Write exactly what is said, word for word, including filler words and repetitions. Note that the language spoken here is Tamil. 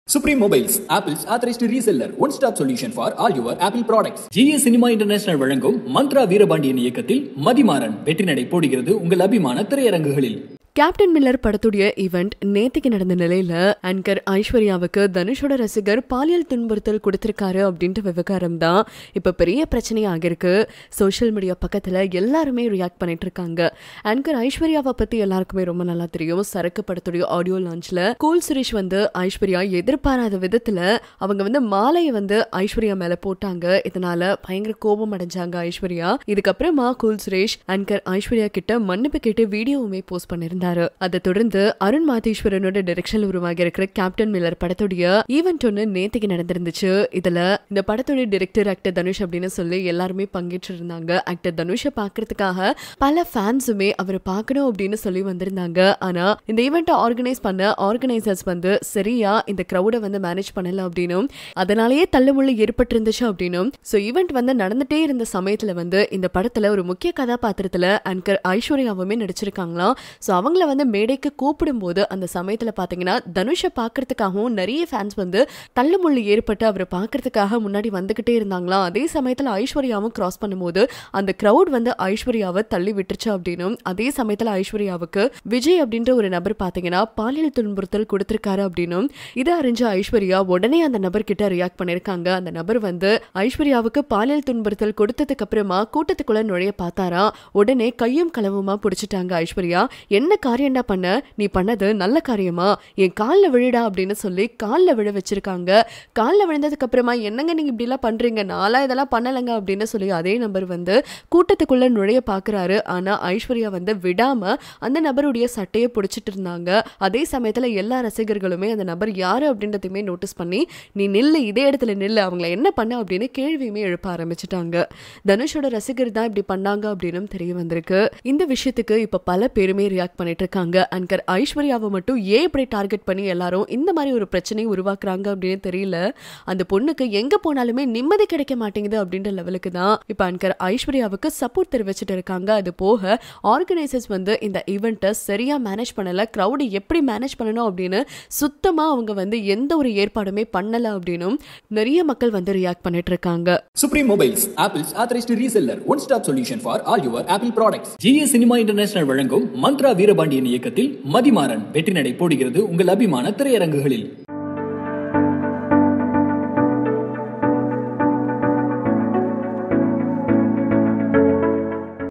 Supreme Mobiles, Apple's Authorised Reseller, one-stop solution for all your Apple products. G A Cinema International வழங்கும் மந்த்ரா வீரபாண்டியன் இயக்கத்தில் மதிமாறன் வெற்றி நடை போடுகிறது உங்கள் அபிமான திரையரங்குகளில். கேப்டன் மில்லர் படத்துடைய ஈவெண்ட் நேத்திக்கு நடந்த நிலையில ஆங்கர் ஐஸ்வர்யாவுக்கு தனுஷோட ரசிகர் பாலியல் துன்புறுத்தல் கொடுத்திருக்காரு அப்படின்ற விவகாரம் தான் இப்ப பெரிய பிரச்சனையாக இருக்கு. சோசியல் மீடியா பக்கத்துல எல்லாருமே ரியாக்ட் பண்ணிட்டு இருக்காங்க. ஆங்கர் ஐஸ்வர்யாவை பத்தி எல்லாருக்குமே ரொம்ப நல்லா தெரியும். சரக்கு படத்துடைய ஆடியோ லான்ச்ல கூல் சுரேஷ் வந்து ஐஸ்வர்யா எதிர்பாராத விதத்துல அவங்க வந்து மாலையை வந்து ஐஸ்வர்யா மேல போட்டாங்க. இதனால பயங்கர கோபம் அடைஞ்சாங்க ஐஸ்வர்யா. இதுக்கப்புறமா கூல் சுரேஷ் ஆங்கர் ஐஸ்வர்யா கிட்ட மன்னிப்பு கேட்டு வீடியோவுமே போஸ்ட் பண்ணிருந்தாங்க. அதை தொடர்ந்து அருண் மாதேஸ்வரனோட டைரக்ஷன்ல உருவாகி இருக்கிற கேப்டன் மில்லர் படத்துடைய ஈவெண்ட் ஒன்னு நேத்திக்கு நடந்திருந்துச்சு. இதுல இந்த படத்துடைய டைரக்டர் ஆக்டர் தனுஷ் அப்படின்னு சொல்லி எல்லாருமே பங்கேற்று இருந்தாங்க. ஆக்டர் தனுஷை பாக்குறதுக்காக பல ஃபேன்ஸுமே அவரை பார்க்கணும் அப்படின்னு சொல்லி வந்திருந்தாங்க. ஆனா இந்த ஈவெண்ட் ஆர்கனைஸ் பண்ண ஆர்கனைசர்ஸ் வந்து சரியா இந்த கிரௌட வந்து மேனேஜ் பண்ணல அப்படின்னும் அதனாலேயே தள்ளுமுள்ளு ஏற்பட்டிருந்துச்சு அப்படின்னும் சோ ஈவெண்ட் வந்து நடந்துட்டே இருந்த சமயத்துல வந்து இந்த படத்துல ஒரு முக்கிய கதாபாத்திரத்துல ஆங்கர் ஐஸ்வர்யாவுமே நடிச்சிருக்காங்களாம். சோ அவங்க வந்து மேடைக்கு கூப்பிடும் போது அந்த சமயத்துல பாத்தீங்கன்னா தனுஷை பாக்குறதுக்காகவும் நிறைய ஃபேன்ஸ் வந்து தள்ளுமுள்ளு ஏற்பட்டு அவரை பாக்குறதுக்காக முன்னாடி வந்துகிட்டே இருந்தாங்களாம். அதே சமயத்துல ஐஸ்வர்யாவும் கிராஸ் பண்ணும்போது அந்த கிரௌட் வந்து ஐஸ்வர்யாவை தள்ளி விட்டுருச்சு அப்படின்னும் அதே சமயத்துல ஐஸ்வர்யாவுக்கு விஜய் அப்படின்ற ஒரு நபர் பாத்தீங்கன்னா பாலியல் துன்புறுத்தல் கொடுத்திருக்காரு அப்படின்னும் இதை அறிஞ்ச ஐஸ்வர்யா உடனே அந்த நபர் கிட்ட ரியாக்ட் பண்ணிருக்காங்க. அந்த நபர் வந்து ஐஸ்வர்யாவுக்கு பாலியல் துன்புறுத்தல் கொடுத்ததுக்கு அப்புறமா கூட்டத்துக்குள்ள நுழைய பார்த்தாரா. உடனே கையும் களவுமா பிடிச்சிட்டாங்க ஐஸ்வர்யா. என்ன காரியம்டா பண்ண, நீ பண்ணது நல்ல காரியமா, என் காலில் விழுடா அப்படின்னு சொல்லி காலில் விழ வச்சிருக்காங்க. காலில் விழுந்ததுக்கு அப்புறமா என்னங்க நீங்க இப்படி எல்லாம் பண்றீங்க, நாளா இதெல்லாம் பண்ணலங்க அப்படின்னு சொல்லி அதே நபர் வந்து கூட்டத்துக்குள்ள நுழைய பாக்குறாரு. ஆனா ஐஸ்வர்யா வந்து விடாம அந்த நபருடைய சட்டையை பிடிச்சிட்டு இருந்தாங்க. அதே சமயத்துல எல்லா ரசிகர்களுமே அந்த நபர் யாரு அப்படின்றதையுமே நோட்டீஸ் பண்ணி நீ நில்லு, இதே இடத்துல நில்லு, அவங்களை என்ன பண்ண அப்படின்னு கேள்வியுமே எழுப்ப ஆரம்பிச்சுட்டாங்க. தனுஷோட ரசிகர் தான் இப்படி பண்ணாங்க அப்படின்னு தெரிய வந்திருக்கு. இந்த விஷயத்துக்கு இப்ப பல பேருமே ரியாக்ட் பண்ணிட்டு இருக்காங்க. அன்கர் ஐஸ்வர்யாவை மட்டும் ஏன் இப்படி டார்கெட் பண்ணி எல்லாரும் இந்த மாதிரி ஒரு பிரச்சனையை உருவாக்குறாங்க அப்படின்னு தெரியல. அந்த பொண்ணுக்கு எங்க போனாலுமே நிம்மதி கிடைக்க மாட்டேங்குது அப்படின்ற லெவலுக்கு தான் இப்ப அன்கர் ஐஸ்வர்யாவுக்கு சப்போர்ட் தெரிவிச்சுட்டு இருக்காங்க. அது போக ஆர்கனைசர்ஸ் வந்து இந்த ஈவெண்ட்டை சரியா மேனேஜ் பண்ணல, கிரௌடு எப்படி மேனேஜ் பண்ணணும் அப்படின்னு சுத்தமா அவங்க வந்து எந்த ஒரு ஏற்பாடுமே பண்ணல அப்படின்னும் நிறைய மக்கள் வந்து ரியாக்ட் பண்ணிட்டு இருக்காங்க. Supreme Mobiles, Apple's Authorised Reseller, one-stop solution for all your Apple products. G A Cinema International வழங்கும் மந்த்ரா வீரபாண்டியன் இயக்கத்தில் மதிமாறன் வெற்றி நடை போடுகிறது உங்கள் அபிமான திரையரங்குகளில்.